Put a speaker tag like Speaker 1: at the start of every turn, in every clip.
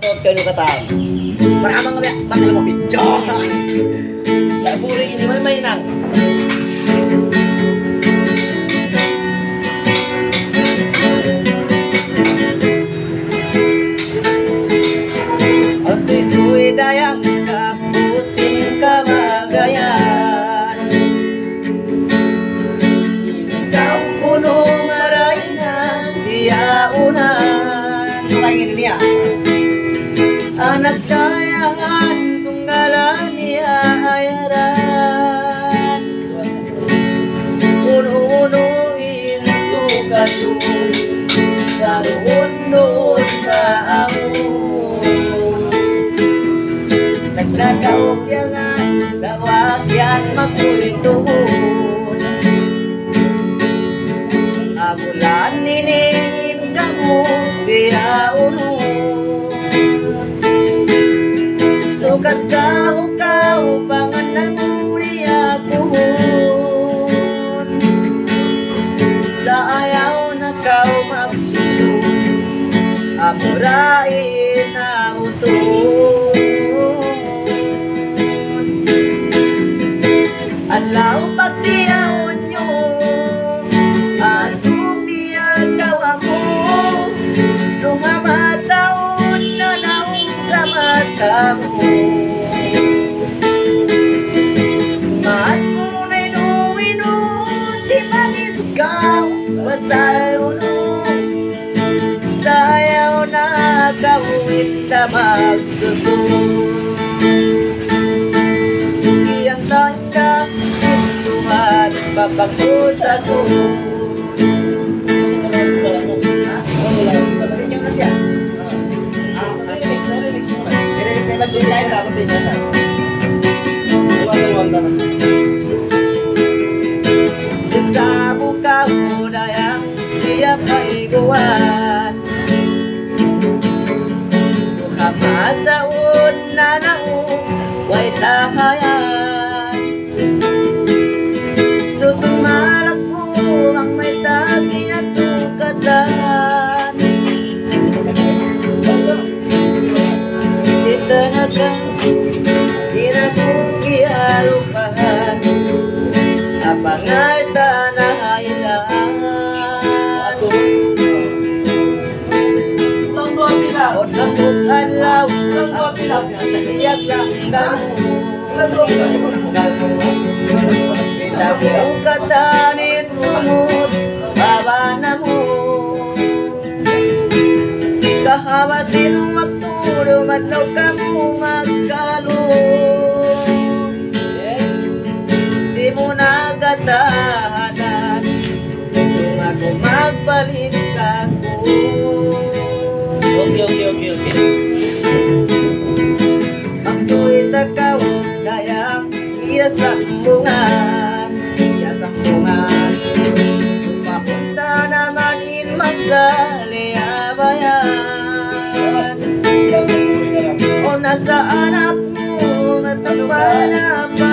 Speaker 1: Huwag kayo katang. Maramang nga bakit mo video. Kaya puri ini may nang. Ang suy-suy dayang kapusin kamagayan. Ikaw punong aray na diyaunan. Tulangin niya. Anak kayangan tunggalan niya ayaran. Uno-uno insukat yun sa doon sa amon. Nagkakaog yangan sa wakyan makulituhon. Abulan ninin kamu diyaunon. Sukat kau panganan mulia kuhun. Sa ayaw na kau magsusun, amurain na utun. Alaw pagdiyaon nyo, at upiyag kawa mo. Lumamataon na naong kamata mo. Mas muna'y nuwi-nun, di manisgaw, masalunod. Sayaw na gawin na magsusunod. Iyang tanda, sintuhan, papagputasunod. Tingnan na siya. Saya baca lain lah pentingnya. Sesabu kau dayang siap paiguan. Muhammad taun nanau way tahayan. Susung malakku ang may tagiya sukatan. Itanagang kinakukialupahan apangal tanahailan. Odamuk adlaw iyak lang kamu. Pinabu katanin umut babanamu. Kahawasin waktu dumadlaw kamu magkalong. Yes. Di mo nagatahanan kung ako magpalit ako. Okay. Ako'y takaw dayang iya sambungan. Papunta naman in magsaliabayan. O nasa anak mo natapa na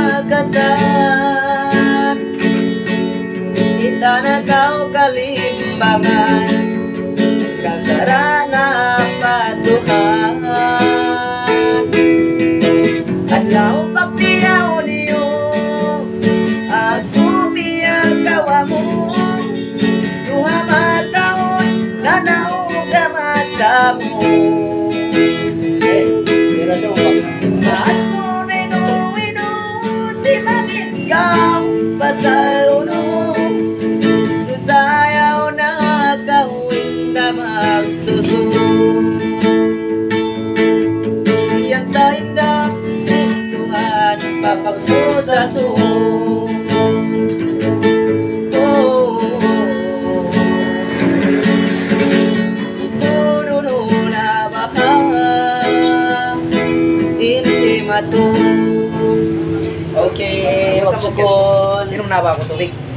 Speaker 1: pagkatan. Itanagaw kalimbangan kasarana patuhan. Adlaw pagdiyaw niyo at umiyag kawa mo. Duha mataon nanaw ka mata mo. At muna'y nuwi-nun di manisgaw pasalunod. Susayaw na gawin na magsusunod. Iyang tainda sintuhan papagputasun. Okay, magsukon. Inom na ba ako tubig?